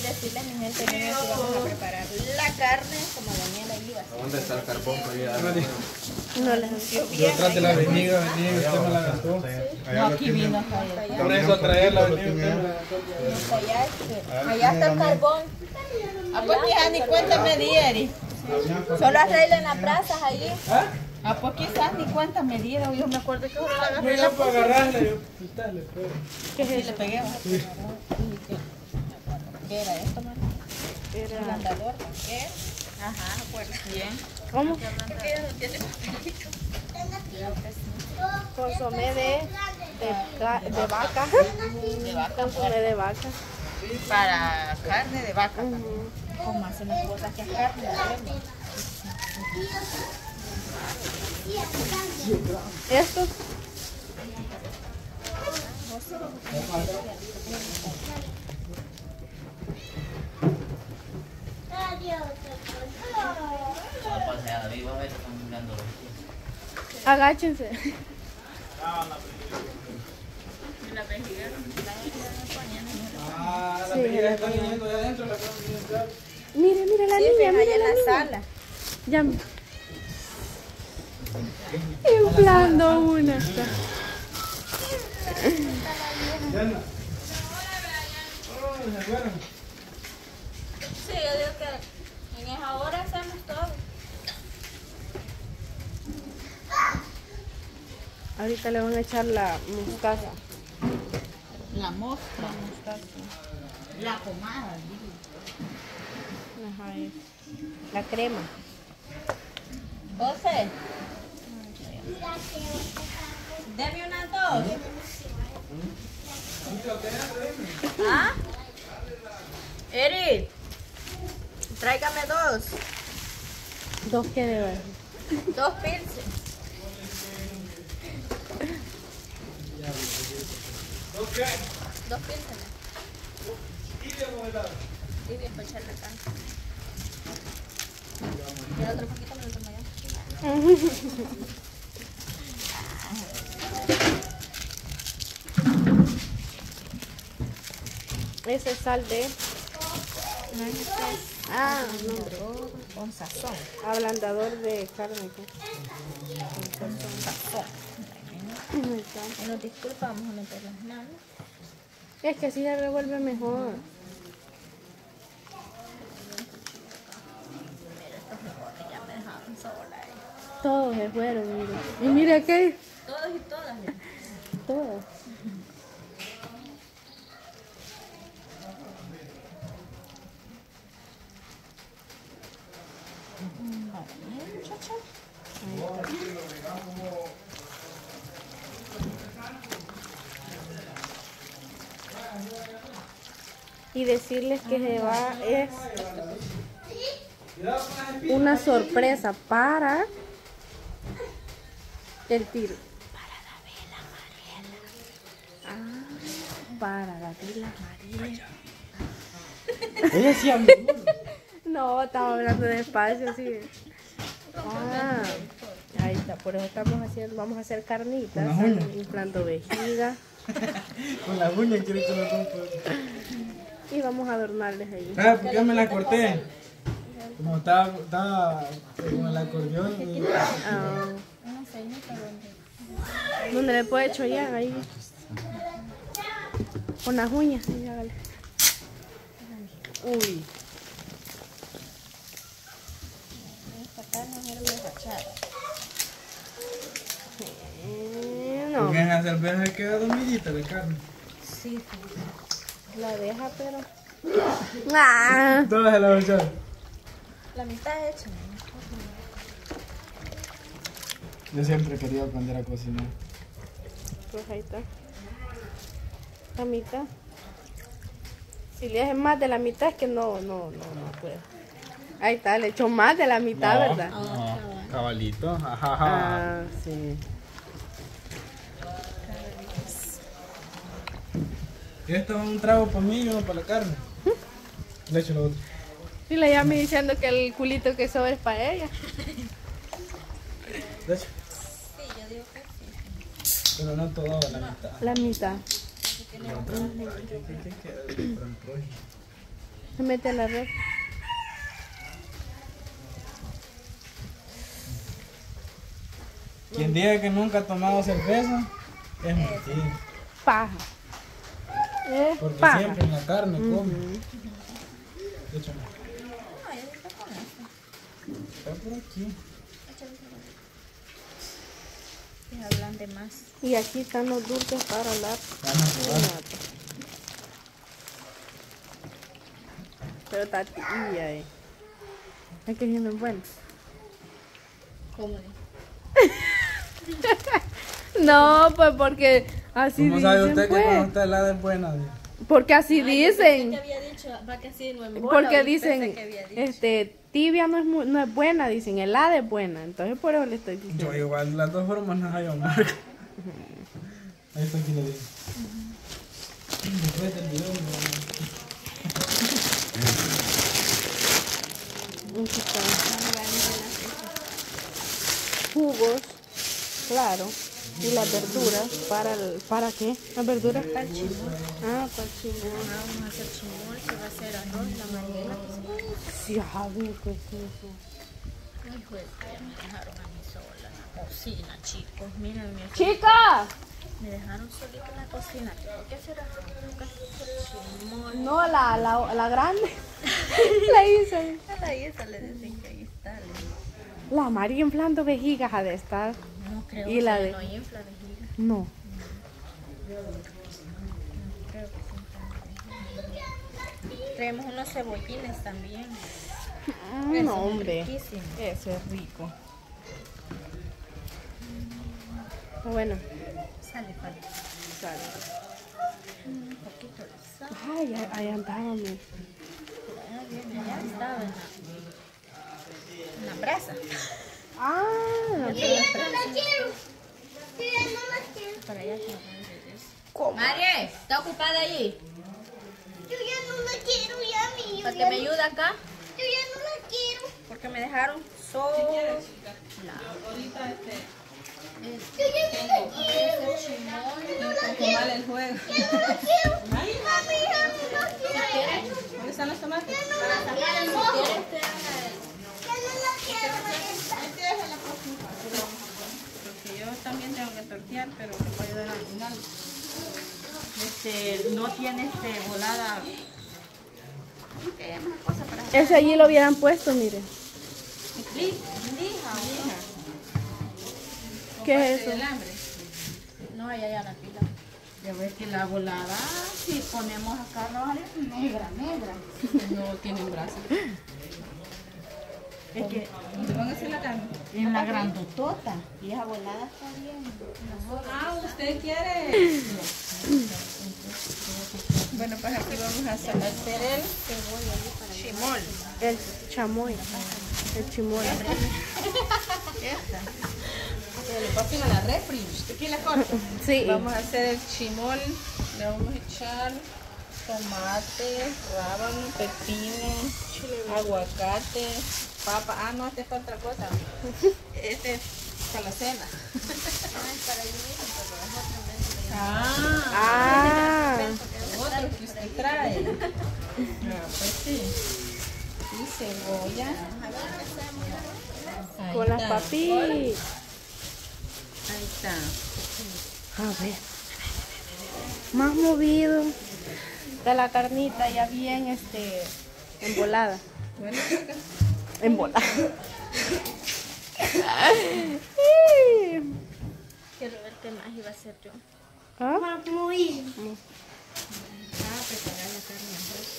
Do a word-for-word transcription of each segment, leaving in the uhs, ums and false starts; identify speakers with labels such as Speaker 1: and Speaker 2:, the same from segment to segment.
Speaker 1: decirles, mi gente, miren que vamos a preparar la carne como Daniela iba.
Speaker 2: ¿Dónde está el carbón?
Speaker 1: No les anunció bien.
Speaker 3: Yo traté la veniga, veniga, y usted me la gastó.
Speaker 1: No, aquí vino.
Speaker 3: Por eso a traer la veniga.
Speaker 1: Allá, allá está el carbón. Ah, pues quizás ni cuenta me di, Eri. Solo arreglen las brasas allí. Ah, pues quizás ni cuenta me dieron. Yo me acuerdo que solo la agarré.
Speaker 3: Yo para agarrarla, yo quitarle, pero.
Speaker 1: ¿Qué es eso? Le pegué. ¿Qué era esto, mamá? Era el andador. ¿Qué? Ajá, no acuerdo. Bien. ¿Cómo? Porque ella no tiene papelito.
Speaker 4: Consomé de, de, de vaca.
Speaker 1: De vaca.
Speaker 4: Consomé de vaca.
Speaker 1: Para carne de vaca. Uh-huh. ¿Cómo hacen las cosas que es carne de vaca?
Speaker 4: ¿Estos? Agáchense.
Speaker 1: La vejiga.
Speaker 3: Ah, la vejiga está viniendo de adentro, la están viendo.
Speaker 4: Mire, mire la
Speaker 1: Sí,
Speaker 4: niña,
Speaker 1: mira,
Speaker 4: mire
Speaker 1: en
Speaker 4: la
Speaker 1: la
Speaker 4: niña.
Speaker 1: sala.
Speaker 4: Ya. Inflando una.
Speaker 3: Diana. Oh, ¿se acuerdan?
Speaker 1: Sí, yo digo que en esa hora hacemos todo.
Speaker 4: Ahorita le van a echar la mostaza.
Speaker 1: La mostra. La mostaza. La pomada, digo.
Speaker 4: Ajá, es. La crema.
Speaker 1: José. Deme unas dos. ¿Ah? Eri, tráigame dos.
Speaker 4: ¿Dos que de ver?
Speaker 1: Dos pilsen.
Speaker 3: ¿Dos qué?
Speaker 1: Dos pilsen.
Speaker 3: Tibia con helado.
Speaker 1: Tibia para echarle carne. Y el otro poquito me lo tomo ya.
Speaker 4: Ese es sal de... Ah,
Speaker 1: no. Con sazón.
Speaker 4: Ablandador de carne.
Speaker 1: Con sazón. Bueno, disculpa, vamos a meter las manos.
Speaker 4: Es que así se revuelve mejor.
Speaker 1: Ya me dejaron sola.
Speaker 4: Todos se fueron, mire. Y mire aquí.
Speaker 1: Todos y todas.
Speaker 4: Todos. Y decirles que se va es una sorpresa para el tiro. Para la vela Mariela.
Speaker 3: Ella sí habló.
Speaker 4: No, estaba hablando despacio, sí. Ah, ahí está, por eso estamos haciendo, vamos a hacer carnitas,
Speaker 3: ¿Con las uñas?
Speaker 4: inflando vejiga
Speaker 3: Con las uñas quiero que lo rompa.
Speaker 4: y vamos a adornarles ahí.
Speaker 3: Ah, ¿por qué me la corté? Como estaba, estaba con el acordeón y...
Speaker 4: Ah, ¿dónde le puedo echar ya? Ahí. Con las uñas, sí, hágale. Uy.
Speaker 1: Esta carne no era desachada.
Speaker 4: Eh, no,
Speaker 3: Porque en la cerveza queda dormidita la carne.
Speaker 1: Sí,
Speaker 4: la deja, pero... ¡Ah!
Speaker 3: Todas se la voy a echar.
Speaker 1: la mitad hecha.
Speaker 3: Yo siempre he querido aprender a cocinar.
Speaker 4: Pues ahí está. La mitad. Si le haces más de la mitad es que no, no, no, no puedo. Ahí está, le echo más de la mitad,
Speaker 3: No,
Speaker 4: ¿verdad?
Speaker 3: No, cabalito. Ajá, ajá.
Speaker 4: Ah, sí.
Speaker 3: Esto es un trago para mí y uno para la carne. Le echo lo otro.
Speaker 4: Y le llame diciendo que el culito que sobra es para ella.
Speaker 3: Le echo.
Speaker 1: Sí, yo digo que sí.
Speaker 3: Pero no todo, la mitad.
Speaker 4: La mitad. Se mete a la red.
Speaker 3: Quien diga que nunca ha tomado cerveza, es mentira.
Speaker 4: Paja. Es
Speaker 3: Porque
Speaker 4: paja.
Speaker 3: siempre en la carne come.
Speaker 4: Ujú.
Speaker 3: Échame. Está por aquí.
Speaker 1: Y hablan de más.
Speaker 4: Y aquí están los dulces para la
Speaker 3: Vamos a probar.
Speaker 4: piñata. Pero está tibia, eh. Es que no es bueno.
Speaker 1: ¿Cómo?
Speaker 4: No, pues porque así
Speaker 3: ¿Cómo sabe
Speaker 4: dicen,
Speaker 3: usted que
Speaker 4: pues.
Speaker 3: cuando está helada es buena?
Speaker 4: Porque así
Speaker 1: Ay, yo pensé
Speaker 4: dicen.
Speaker 1: que había dicho, va que así no es bola,
Speaker 4: Porque
Speaker 1: y pensé
Speaker 4: dicen,
Speaker 1: que había dicho.
Speaker 4: este, tibia no es, mu- no es buena, dicen, helada es buena. Entonces por eso le estoy
Speaker 3: Yo
Speaker 4: diciendo.
Speaker 3: igual, las dos formas las hallo mal. Ahí está, aquí le digo. Después del video, no.
Speaker 4: Aquí están. Jugos, claro. Y las verduras, ¿para el, para qué? ¿Las verduras?
Speaker 1: Para el chimol.
Speaker 4: Ah, para el chimol.
Speaker 1: Ah, vamos a hacer chimol, se va a hacer arroz, la mariela.
Speaker 4: Sí, sabe qué es eso.
Speaker 1: Ay, pues, ya me dejaron a mí sola en la cocina, chicos. Miren, mi
Speaker 4: ¡Chica!
Speaker 1: me dejaron solita en la cocina. ¿Por qué será? Nunca se hizo el chimol.
Speaker 4: No, la, la, la grande. La hice.
Speaker 1: A la Isa le dicen que ahí está. le-
Speaker 4: La María inflando vejigas ha de estar.
Speaker 1: No creo
Speaker 4: ¿Y
Speaker 1: que
Speaker 4: la de-
Speaker 1: no infla vejiga.
Speaker 4: No.
Speaker 1: Creo que sí infla vejiga. Traemos unos cebollines también.
Speaker 4: Mm,
Speaker 1: Eso
Speaker 4: No,
Speaker 1: es
Speaker 4: hombre.
Speaker 1: riquísimo.
Speaker 4: Eso es rico. Bueno,
Speaker 1: Sale, falta.
Speaker 4: sale.
Speaker 1: Un poquito de sal.
Speaker 4: Ay, ahí- ahí andábamos.
Speaker 1: Ah, bien, ya estaba en la, en la brasa.
Speaker 4: Ah, no,
Speaker 1: Yo ya no la quiero. Yo ya no la quiero. Para allá que
Speaker 4: ¿cómo?
Speaker 1: María, ¿está ocupada allí?
Speaker 2: Yo ya no la quiero, ya mi.
Speaker 1: ¿Para que me ayude acá?
Speaker 2: Yo ya no la quiero.
Speaker 1: Porque me dejaron sola.
Speaker 2: Yo ya no la quiero. Yo no la quiero.
Speaker 1: Mal el juego.
Speaker 2: Ya no la quiero. Mami, ya no la quiero.
Speaker 1: ¿Dónde están los tomates?
Speaker 2: Ya no la quiero. Ya no la quiero.
Speaker 1: Porque yo también tengo que tortear, pero te puedo ayudar al final. Este, no tiene este volada. ¿Qué más cosa para hacer?
Speaker 4: Ese allí lo hubieran puesto, mire.
Speaker 1: Lija, lija, lija.
Speaker 4: ¿Qué es eso?
Speaker 1: ¿El hambre? No, allá ya la pila. Ya ves que la volada, si ponemos acá roja, es negra, negra. No tienen brasa. Es que, ¿dónde van a hacer la carne? En la grandotota. Y esa volada está bien. Ah, ¿usted quiere? Bueno, pues aquí vamos a hacer el chimol.
Speaker 4: El chamoy. El chimol.
Speaker 1: Esta. Que le pasen a la refri. Aquí la corto.
Speaker 4: Sí.
Speaker 1: Vamos a hacer el chimol. Le vamos a echar tomate, rábano, pepino, aguacate, papa. Ah, no, este es para otra cosa. Este es para la cena. Ah,
Speaker 4: Ah.
Speaker 1: otro que usted trae. Ah, pues sí. Y cebolla. Ahí
Speaker 4: Con las
Speaker 1: está.
Speaker 4: papitas.
Speaker 1: Ahí está.
Speaker 4: A ver. Más movido. De la carnita ya bien este embolada.
Speaker 1: Bueno,
Speaker 4: Embolada.
Speaker 1: quiero ver qué más iba a hacer yo.
Speaker 4: ¿Ah?
Speaker 1: Ah, preparar la carne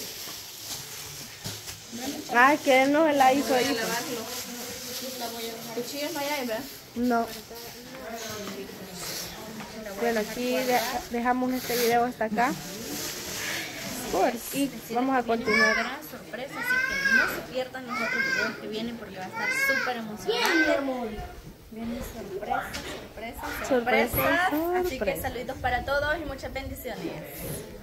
Speaker 1: a
Speaker 4: Ah, que él no se la hizo ahí. pues.
Speaker 1: lavarlo. La voy a dejar. Cuchillos no hay, ¿verdad?
Speaker 4: No. Bueno, aquí de- dejamos este video hasta acá. Y vamos a continuar.
Speaker 1: Gran sorpresa, así que no se pierdan los otros videos que vienen porque va a estar súper emocionante. Vienen sorpresas, sorpresas,
Speaker 4: Sorpresas,
Speaker 1: sorpresas. Así que
Speaker 4: sorpresas.
Speaker 1: saluditos para todos y muchas bendiciones.